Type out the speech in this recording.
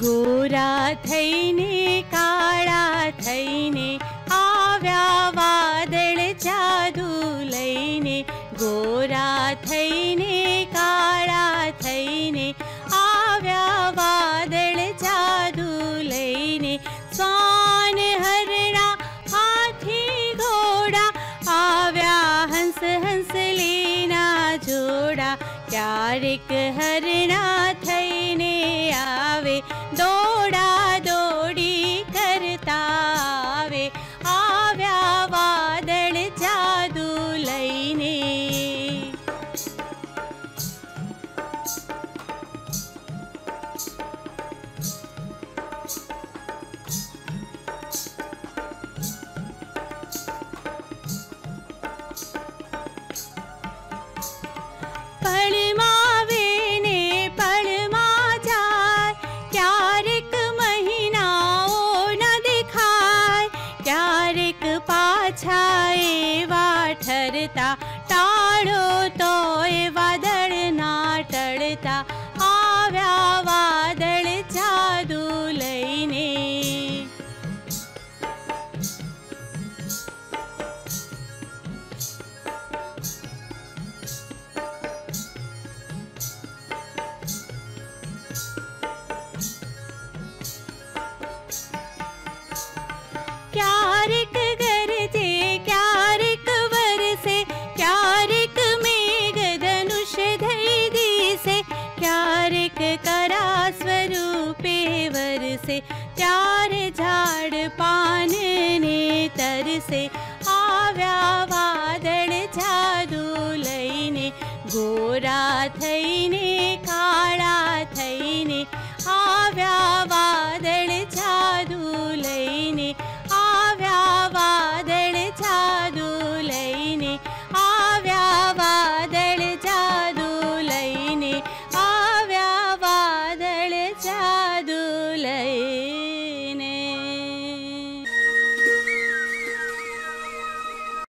गोरा थईने काळा थईने आव्या वादळ जादू लईने, गोरा थईने काळा थईने आव्या वादळ जादू लईने, स्वान हरणा हाथी घोड़ा आव्या हंस हंसलीना जोड़ा, क्यारेक हरणा थईने आवे दौड़ा दौड़ी करता आवे, आव्या वादळ जादू लईने। पळमावेने पळमा जाय, क्यारेक महीनाओ न दिखाय, क्यारेक पाछाए वा ठरता टाळो तोय वादळ ना टळता, आव्या वादळ जादू लईने। क्यारेक गरजे क्यारेक वरसे, क्यारेक मेघ धनुष धई दिसे, क्यारेक करा स्वरूपे वरसे, त्यारे झाड पानने तरसे, आव्या वादळ जादू लईने। गोरा